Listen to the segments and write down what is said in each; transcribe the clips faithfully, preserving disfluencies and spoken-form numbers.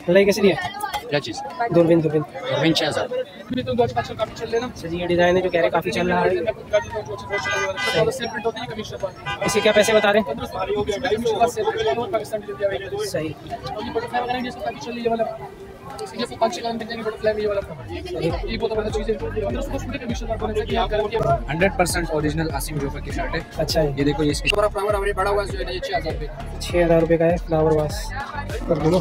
लाई कैसी दी है? क्या चीज़? दूरबीन दूरबीन दूरबीन छः हज़ार। अच्छा जी, ये डिज़ाइन है जो कह रहे काफ़ी चल रहा है। इसे क्या पैसे बता रहे हैं? सही। Hundred percent original Asim Jofa की शर्ट है। अच्छा है, ये देखो ये इसकी छः हज़ार रुपये का है फ्लावर वास। कर दो।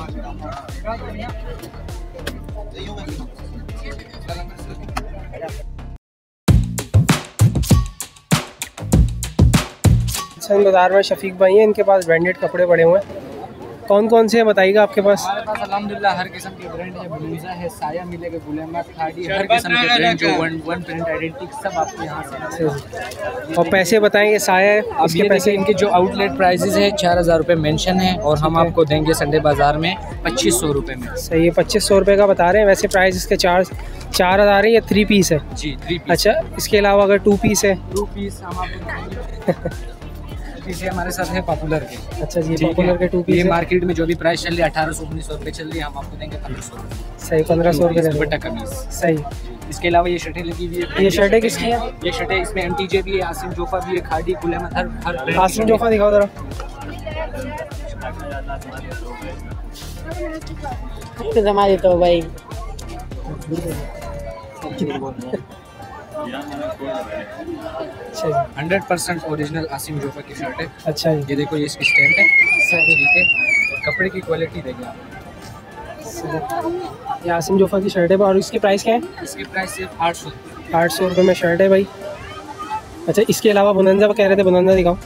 अच्छा, बाजार में शफीक भाई हैं, इनके पास ब्रांडेड कपड़े पड़े हुए हैं। कौन कौन से हैं बताइएगा आपके पास? हमारे पास अल्हम्दुलिल्लाह हर किस्म के ब्रांड है। ब्लूज़ा है, साया मिलेगा, गुलेमा, खाड़ी, हर किस्म के ब्रांड जो वन वन प्रिंट आइडेंटिटी सब आपको यहाँ से। और पैसे बताएंगे? साया है, इसके पैसे इनके जो आउटलेट प्राइसेस है चार हज़ार रुपये मेंशन है और हम आपको देंगे संडे बाज़ार में पच्चीस सौ रुपये में। सही है, पच्चीस सौ रुपये का बता रहे हैं। वैसे प्राइस इसके चार चार हज़ार है। ये थ्री पीस है? जी थ्री पीस। अच्छा, इसके अलावा अगर टू पीस है? टू पीस हम आपको पीछे हमारे साथ है पॉपुलर के। अच्छा जी, पॉपुलर के टू पीस ये मार्केट में जो भी प्राइस चल रही है अठारह सौ उन्नीस सौ रुपये चल रही है, हम आपको देंगे पंद्रह सौ रुपये। सही, पंद्रह सौ रुपये दुपट्टा कमीज। सही। इसके अलावा ये शर्टें लगी हुई है। ये शर्टें किसकी है? ये शर्टें इसमें एम टी जे भी है, आसिम जोफा भी है, खाड़ी, गुलेमा, हर हर आसिम जोफा दिखाओ जरा। जमा देता हूँ भाई। Hundred percent original Asim Jofa की शर्ट है। अच्छा है, ये देखो ये इसकी स्टैम्प है। ठीक है, कपड़े की क्वालिटी देखिए आप। ये आसिम जोफा की शर्ट है और इसकी प्राइस क्या है? इसकी प्राइस सिर्फ आठ सौ आठ सौ रुपये में शर्ट है भाई। अच्छा, इसके अलावा बोनंजा कह रहे थे, बोनंजा दिखाओ।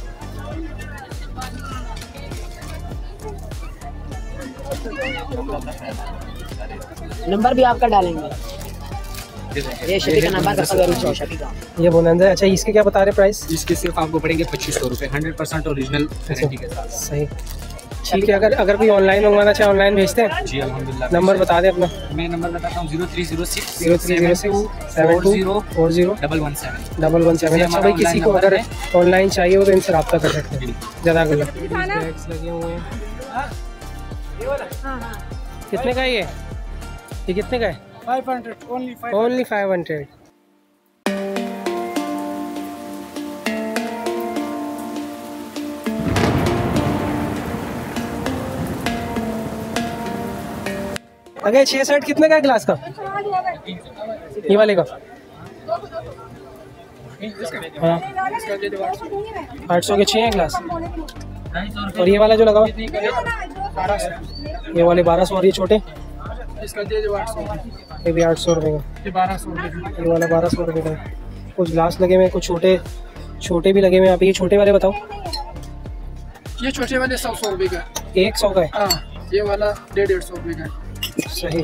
नंबर भी आपका डालेंगे। ये शफी का नंबर का शफी का। ये बोनंजा। अच्छा, इसके क्या बता रहे प्राइस? इसके सिर्फ आपको पड़ेंगे पच्चीस सौ रुपये, हंड्रेड परसेंट ओरिजिनल गारंटी के साथ। सही, ठीक है। अगर अगर कोई ऑनलाइन मंगवाना चाहे ऑनलाइन भेजते हैं? जी अल्हम्दुलिल्लाह। नंबर बता दें अपना। मैं नंबर बताता हूँ zero three zero six zero three zero six seven two four zero double one seven double one seven. अच्छा भाई, किसी को अगर ऑनलाइन चाहिए हो तो इनसे रब्ता कर सकते हैं। जज़ाकल्लाह। बैग्स लगे हुए हैं। कितने का है ये? ये कितने का है? Five hundred only only five hundred. अगर छः सेट कितने का है ग्लास का? ये वाले का? हाँ, आठ सौ के छः हैं ग्लास। और ये वाला जो लगा हुआ ये वाले बारह सौ और ये छोटे? ये भी आठ सौ रुपये का। ये वाला बारह सौ रुपये का। कुछ ग्लास लगे हुए, कुछ छोटे छोटे भी लगे हुए यहाँ पे। ये छोटे वाले बताओ। ये छोटे वाले सौ सौ रुपये का। एक सौ का है? हाँ, ये वाला डेढ़ डेढ़ सौ रुपये का। सही।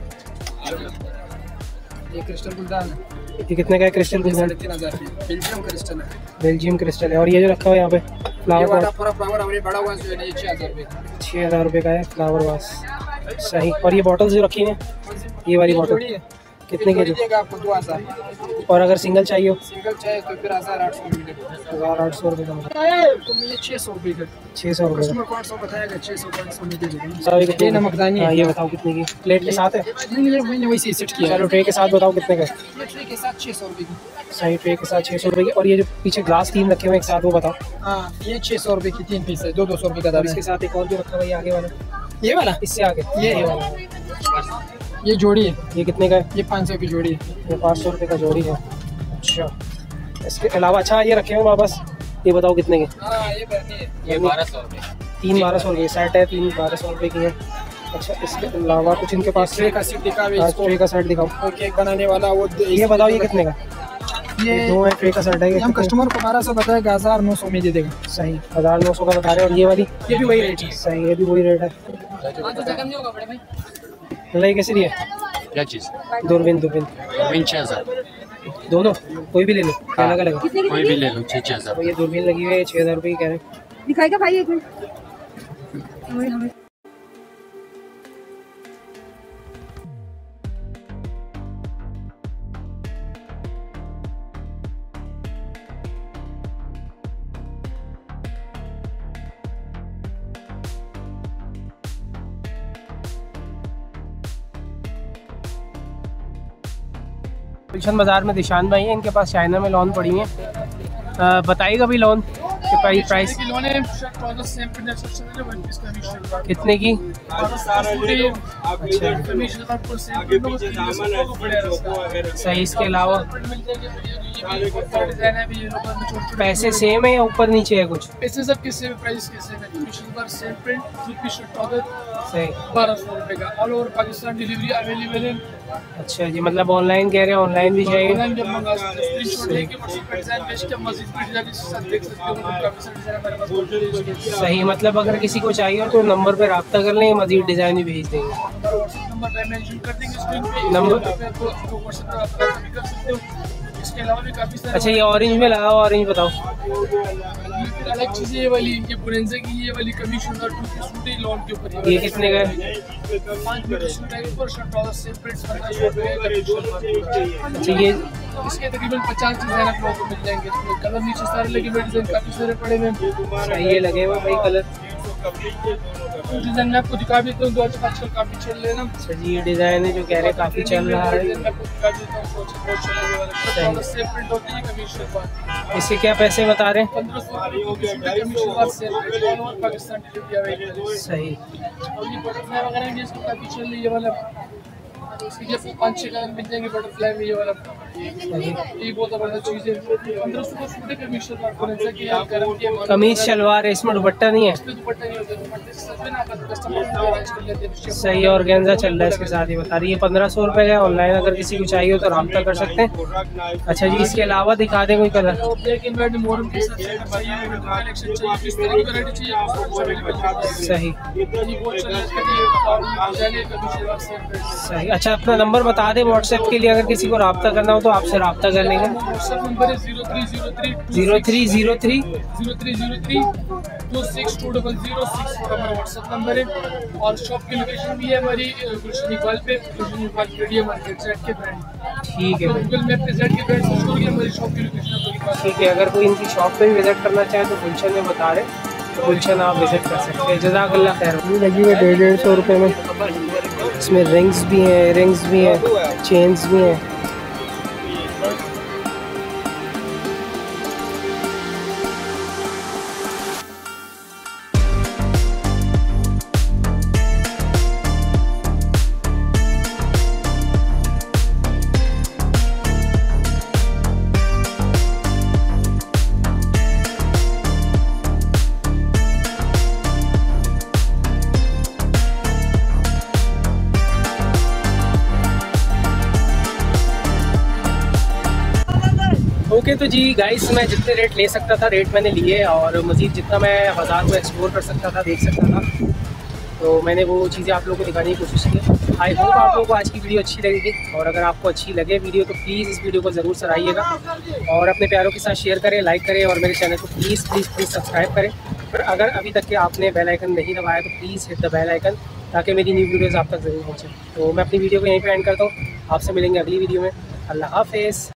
ये क्रिस्टल गुलदान है। ये कितने का है क्रिस्टल गुलदान? तीन हज़ार बेल्जियम क्रिस्टल है। बेल्जियम क्रिस्टल है। और ये जो रखा हुआ है यहाँ पे फ्लावर वाला पूरा फ्लावर हमने बड़ा हुआ है, ये छः हज़ार रुपये का। छः हज़ार रुपये का है फ्लावर वास। सही। और ये बॉटल्स जो रखी हैं, ये वाली बॉटल कितने की? आपको दो हज़ार। और अगर सिंगल चाहिए हो? सिंगल चाहिए तो फिर हज़ार आठ सौ मिलेगा। हज़ार आठ सौ रुपये का। ये छः सौ रुपये का। छः सौ रुपये का। पाँच सौ बताएगा, छः सौ पाँच सौ में दे देंगे। ये नमकदानी है। ये बताओ कितने की? प्लेट के साथ है? नहीं, मैंने वैसे सेट किया। चलो, ट्रे के साथ बताओ कितने का? ये ट्रे के साथ छः सौ रुपये की। सही, ट्रे के साथ छः सौ रुपये की। और ये जो पीछे ग्लास तीन रखे हुए एक साथ, वो बताओ। हाँ, ये छः सौ रुपये की तीन पीस है, दो दो सौ रुपये का दाम। इसके साथ एक और जो रखा हुआ है आगे वाला, ये वाला इससे आगे ये ये वाला, ये जोड़ी है। ये कितने का है? ये पाँच सौ की जोड़ी है। ये पाँच सौ रुपये का जोड़ी है। अच्छा, इसके अलावा अच्छा ये रखे हुए वापस, ये बताओ कितने के? हाँ, ये बर्नी है। ये बारह सौ रुपये। तीन बारह सौ रुपये सेट है, तीन बारह सौ रुपये की है। अच्छा, इसके अलावा कुछ इनके पास? ट्रे का सेट दिखा ट्रे का सेट दिखाओ। केक बनाने वाला वो ये बताओ ये कितने का? ये दो है, ट्रे का सेट है। ये हम कस्टमर को बारह सौ बताएगा, हज़ार नौ सौ में दे देगा। सही, हज़ार नौ सौ का बता रहे हैं। और ये वाली? ये भी वही रेट है। सही, ये भी वही रेट है। लाई कैसी दी है? क्या चीज़? दूरबीन दूरबीन दूरबीन छः हज़ार। दोनों कोई भी ले लो, क्या लगा लगा? कोई भी ले लो, छः छः हज़ार। तो ये दूरबीन लगी हुई है, छः हज़ार रुपये की कह रहे हैं। दिखाएगा भाई एक मिनट। गुलशन बाज़ार में दिशान भाई हैं, इनके पास चाइना में लॉन पड़ी हैं। आ, बताइएगा भाई लॉन के प्राइस प्राइस कितने की? सही। इसके अलावा पैसे सेम है या ऊपर नीचे है कुछ? पैसे सब के सेम, प्राइस के सेम है। सेम प्रिंट सही। बारह सौ रुपये का all over Pakistan delivery available है। अच्छा जी, मतलब ऑनलाइन कह रहे हैं, ऑनलाइन भी चाहिए? ऑनलाइन जब मंगा सकते हैं, स्क्रीनशॉट लेके व्हाट्सएप पे डिजाइन भेज के मजीद भी डिजाइन के साथ देख सकते हो। काफी सारे डिजाइन हमारे पास मौजूद है। सही, मतलब अगर किसी को चाहिए तो नंबर पे रब्ता कर लें, मजीद डिज़ाइन भी भेज देंगे। व्हाट्सएप नंबर पे मेंशन कर देंगे स्क्रीन पे, नंबर पे आपको व्हाट्सएप पे आप बात भी कर सकते हो। इसके अलावा भी काफी सारे। अच्छा, ये ऑरेंज में लगा, ऑरेंज बताओ। ये अलग चीज़ है, ये वाली ये बुरेंजे की ये वाली कमीशन और टू की सूट है लॉन के ऊपर। ये कितने का है? पाँच मीटर सूट है, ऊपर शर्ट ट्राउजर सेम प्रिंट्स पंद्रह सौ रुपये। अच्छा, ये इसके तकरीबन पचास डिजाइन आप लोगों को मिल जाएंगे। इसमें कलर नीचे सारे लगे हुए डिजाइन काफी सारे पड़े हुए हैं। सही है, लगे हुए भाई कलर। डिजाइन में आपको दिखा देता हूँ, दो आज आजकल काफी चल रहे हैं ना। अच्छा जी, ये डिज़ाइन है जो कह रहे हैं काफ़ी चल रहा है। डिजाइन में आपको दिखा देता हूँ, बहुत बहुत चलने वाला है। सेम प्रिंट होती है कमीशन पर। इसके क्या पैसे बता रहे हैं? पंद्रह सौ रुपये की कमीशन पर same print all over Pakistan delivery available है। सही। और ये बटरफ्लाई वगैरह भी इसको काफी चल रही है वाला। इसके लिए पाँच छः कलर मिल जाएंगे बटरफ्लाई में, ये वाला ये बहुत ज़बरदस्त चीज़ है। पंद्रह सौ का सूट है कमीशन पर बुरेंजे की आप गरम की कमीज शलवार है, इसमें दुपट्टा नहीं है? दुपट्टा नहीं होता, दुपट्टे से सब ना कस्टमर अरेंज कर लेते हैं। सही। और गेंजा चल रहा है इसके साथ ही बता रही है। पंद्रह सौ रुपये का ऑनलाइन, अगर किसी को चाहिए हो तो रब्ता कर सकते हैं। अच्छा जी, इसके अलावा दिखा दें कोई कलर? ब्लैक एंड व्हाइट मोरम के साथ सेट चाहिए, कलेक्शन चाहिए, किस तरह की वैरायटी चाहिए आपको अवेलेबल है। सही ये बहुत चल रहा है, इसका ये और जाने कभी शेवा सेट सही। अच्छा, अपना नंबर बता दें व्हाट्सएप के लिए, अगर किसी को रब्ता करना हो तो आपसे रब्ता कर लेंगे। व्हाट्सएप नंबर है zero three zero three zero three zero three zero three zero three two six two double zero six four हमारा व्हाट्सएप नंबर है। और शॉप की लोकेशन भी है हमारी गुलशन इकबाल पे, Gulshan Iqbal media market Z K brand. ठीक है भाई। गूगल मैप पे जेड के ब्रांड सर्च करोगे हमारी शॉप की लोकेशन आपको दिखा देगा। ठीक है, अगर कोई इनकी शॉप पे भी विजिट करना चाहे तो गुलशन में बता रहे तो गुलशन आप विजिट कर सकते हैं। जज़ाकल्लाह खैर। ये लगी हुई डेढ़ डेढ़ सौ रुपये में। इसमें रिंग्स भी हैं, रिंग्स भी हैं, चेन्स भी हैं। ओके तो जी गाइस, मैं जितने रेट ले सकता था रेट मैंने लिए, और मज़ीद जितना मैं बाज़ार को एक्सप्लोर कर सकता था, देख सकता था, तो मैंने वो चीज़ें आप लोगों को दिखाने की कोशिश की। आई होप आप लोगों को आज की वीडियो अच्छी लगेगी, और अगर आपको अच्छी लगे वीडियो तो प्लीज़ इस वीडियो को ज़रूर सराहिएगा और अपने प्यारों के साथ शेयर करें, लाइक करें, और मेरे चैनल को प्लीज़ प्लीज़ प्लीज़ सब्सक्राइब करें। पर अगर अभी तक के आपने बेल आइकन नहीं दबाया तो please hit the bell icon, ताकि मेरी न्यू वीडियोज़ आप तक ज़रूर पहुँचे। तो मैं अपनी वीडियो को यहीं पर एंड करता हूँ, आपसे मिलेंगे अगली वीडियो में। अल्लाह हाफ़िज़।